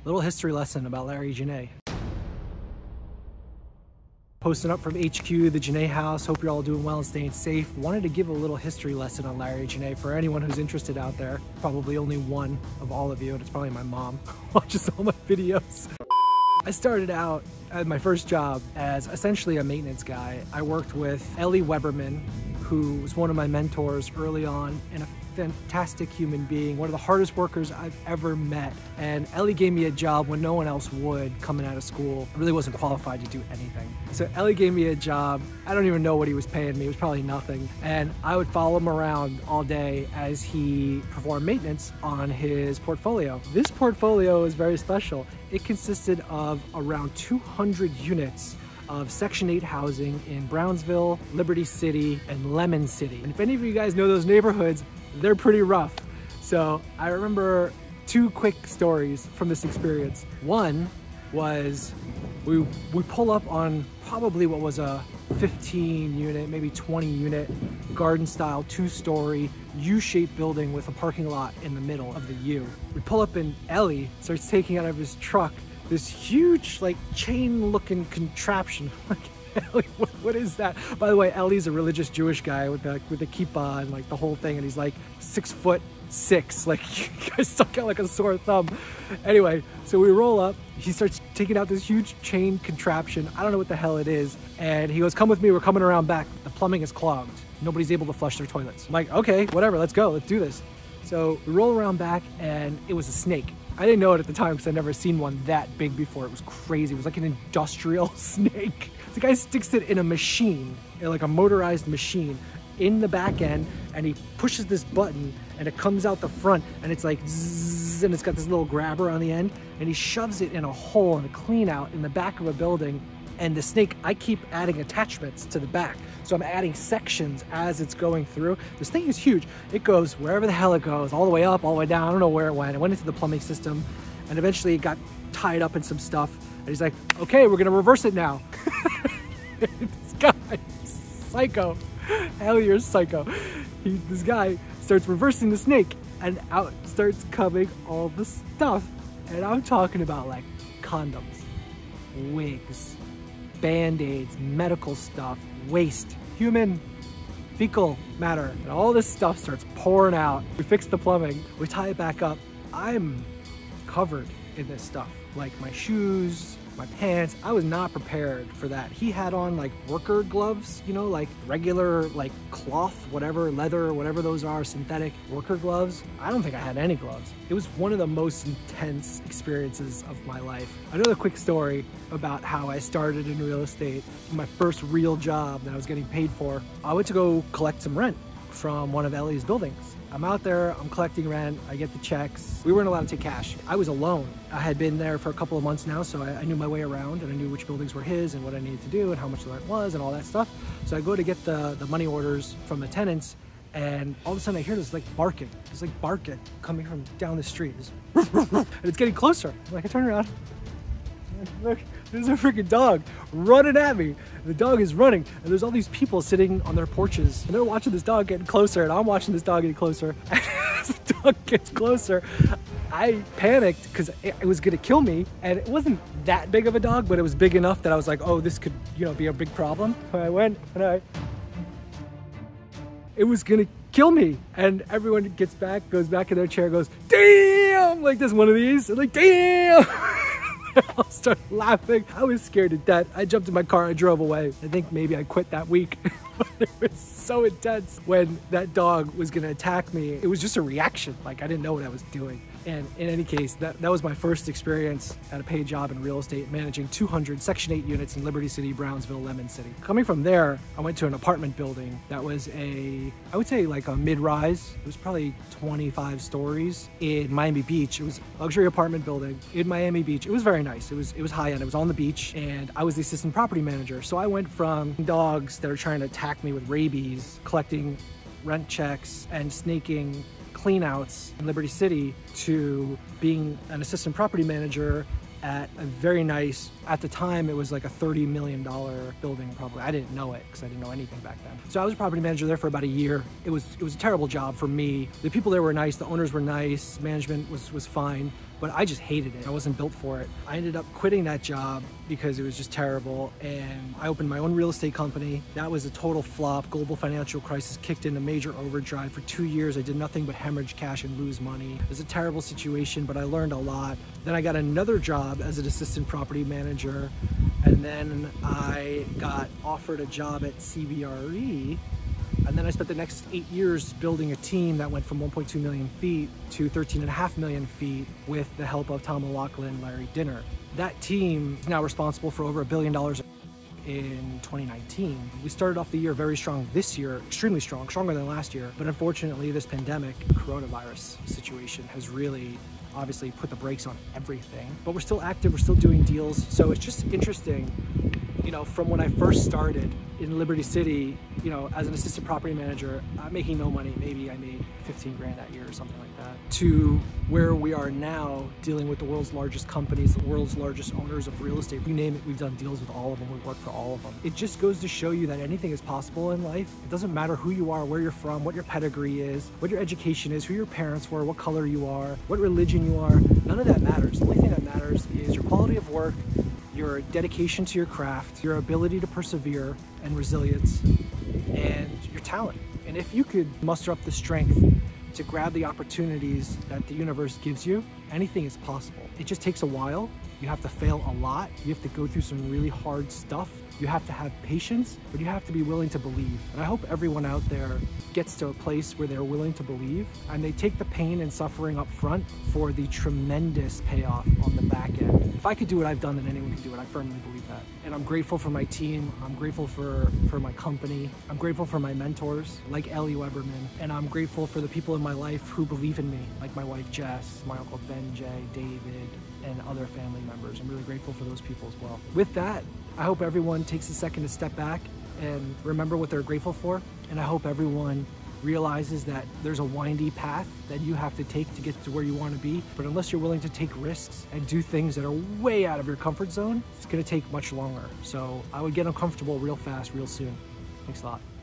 Little history lesson about Larry Janae. Posting up from HQ, the Janae house. Hope you're all doing well and staying safe. Wanted to give a little history lesson on Larry Janae for anyone who's interested out there. Probably only one of all of you, and it's probably my mom who watches all my videos. I started out at my first job as essentially a maintenance guy. I worked with Ellie Weberman, who was one of my mentors early on, and a fantastic human being, one of the hardest workers I've ever met. And Ellie gave me a job when no one else would coming out of school. I really wasn't qualified to do anything. So Ellie gave me a job. I don't even know what he was paying me. It was probably nothing. And I would follow him around all day as he performed maintenance on his portfolio. This portfolio is very special. It consisted of around 200 units of Section 8 housing in Brownsville, Liberty City, and Lemon City. And if any of you guys know those neighborhoods, they're pretty rough. So I remember two quick stories from this experience. One was we pull up on probably what was a 15 unit, maybe 20 unit garden style 2-story U-shaped building with a parking lot in the middle of the U. We pull up and Ellie starts taking out of his truck this huge like chain looking contraption. Ellie, what is that? By the way, Ellie's a religious Jewish guy with the kippah and like the whole thing, and he's like 6'6", like you guys stuck out like a sore thumb. Anyway, so we roll up, he starts taking out this huge chain contraption. I don't know what the hell it is. And he goes, come with me, we're coming around back. The plumbing is clogged. Nobody's able to flush their toilets. I'm like, okay, whatever, let's go, let's do this. So we roll around back and it was a snake. I didn't know it at the time because I'd never seen one that big before. It was crazy. It was like an industrial snake. The guy sticks it in a machine, like a motorized machine, in the back end, and he pushes this button and it comes out the front and it's like zzz, and it's got this little grabber on the end, and he shoves it in a hole in a clean out in the back of a building. And the snake, I keep adding attachments to the back. So I'm adding sections as it's going through. This thing is huge. It goes wherever the hell it goes, all the way up, all the way down. I don't know where it went. It went into the plumbing system, and eventually it got tied up in some stuff. And he's like, okay, we're gonna reverse it now. This guy, psycho. Hell, you're psycho. This guy starts reversing the snake, and out starts coming all the stuff. And I'm talking about like condoms, wigs, Band-Aids, medical stuff, waste, human fecal matter, and all this stuff starts pouring out. We fix the plumbing, we tie it back up. I'm covered in this stuff, like my shoes, my pants. I was not prepared for that. He had on like worker gloves, you know, like regular like cloth, whatever, leather, whatever those are, synthetic worker gloves. I don't think I had any gloves. It was one of the most intense experiences of my life. Another quick story about how I started in real estate. My first real job that I was getting paid for. I went to go collect some rent from one of Ellie's buildings. I'm out there, I'm collecting rent, I get the checks. We weren't allowed to take cash. I was alone. I had been there for a couple of months now, so I knew my way around, and I knew which buildings were his and what I needed to do and how much the rent was and all that stuff. So I go to get the money orders from the tenants, and all of a sudden I hear this like barking. It's like barking coming from down the street. And it's getting closer. Like I turn around, look, there's a freaking dog running at me. The dog is running, and there's all these people sitting on their porches, and they're watching this dog getting closer, and I'm watching this dog getting closer. And as the dog gets closer, I panicked because it was gonna kill me, and it wasn't that big of a dog, but it was big enough that I was like, oh, this could, you know, be a big problem. So I went, and it was gonna kill me. And everyone gets back, goes back in their chair, goes, damn, like there's one of these, and like, damn. I'll start laughing. I was scared to death. I jumped in my car, I drove away. I think maybe I quit that week. It was so intense. When that dog was gonna attack me, it was just a reaction. Like I didn't know what I was doing. And in any case, that was my first experience at a paid job in real estate, managing 200 Section 8 units in Liberty City, Brownsville, Lemon City. Coming from there, I went to an apartment building that was I would say like a mid-rise. It was probably 25 stories in Miami Beach. It was a luxury apartment building in Miami Beach. It was very nice. It was high end. It was on the beach, and I was the assistant property manager. So I went from dogs that are trying to attack me with rabies, collecting rent checks and snaking cleanouts in Liberty City, to being an assistant property manager at a very nice, at the time it was like a $30 million building probably. I didn't know it because I didn't know anything back then. So I was a property manager there for about a year. It was a terrible job for me. The people there were nice, the owners were nice, management was fine, but I just hated it. I wasn't built for it. I ended up quitting that job because it was just terrible, and I opened my own real estate company. That was a total flop. Global financial crisis kicked in a major overdrive. For 2 years, I did nothing but hemorrhage cash and lose money. It was a terrible situation, but I learned a lot. Then I got another job as an assistant property manager, and then I got offered a job at CBRE. And then I spent the next 8 years building a team that went from 1.2 million feet to 13.5 million feet with the help of Tom O'Loughlin, Larry Dinner. That team is now responsible for over $1 billion in 2019. We started off the year very strong this year, extremely strong, stronger than last year. But unfortunately, this pandemic, coronavirus situation has really obviously put the brakes on everything. But we're still active, we're still doing deals. So it's just interesting, you know, from when I first started in Liberty City, you know, as an assistant property manager, making no money, maybe I made 15 grand that year or something like that, to where we are now dealing with the world's largest companies, the world's largest owners of real estate. You name it, we've done deals with all of them, we work for all of them. It just goes to show you that anything is possible in life. It doesn't matter who you are, where you're from, what your pedigree is, what your education is, who your parents were, what color you are, what religion you are. None of that matters. The only thing that matters is your quality of work, your dedication to your craft, your ability to persevere and resilience, and your talent. And if you could muster up the strength to grab the opportunities that the universe gives you, anything is possible. It just takes a while. You have to fail a lot. You have to go through some really hard stuff. You have to have patience, but you have to be willing to believe. And I hope everyone out there gets to a place where they're willing to believe and they take the pain and suffering up front for the tremendous payoff on the back end. If I could do what I've done, then anyone can do it. I firmly believe that. And I'm grateful for my team. I'm grateful for my company. I'm grateful for my mentors like Ellie Weberman. And I'm grateful for the people in my life who believe in me, like my wife Jess, my uncle Benjay, David, and other family members. I'm really grateful for those people as well. With that, I hope everyone takes a second to step back and remember what they're grateful for. And I hope everyone realizes that there's a windy path that you have to take to get to where you want to be. But unless you're willing to take risks and do things that are way out of your comfort zone, it's going to take much longer. So I would get uncomfortable real fast, real soon. Thanks a lot.